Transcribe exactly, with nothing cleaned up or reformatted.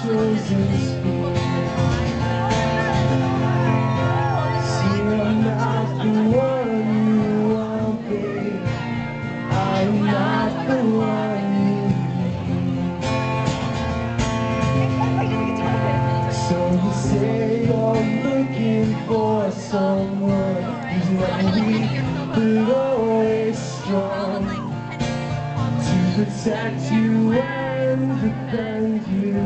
chosen sport. See, I'm not the one you want, babe. I'm not the one you need. So you say you're looking for someone who's not weak but always strong, to protect you and defend you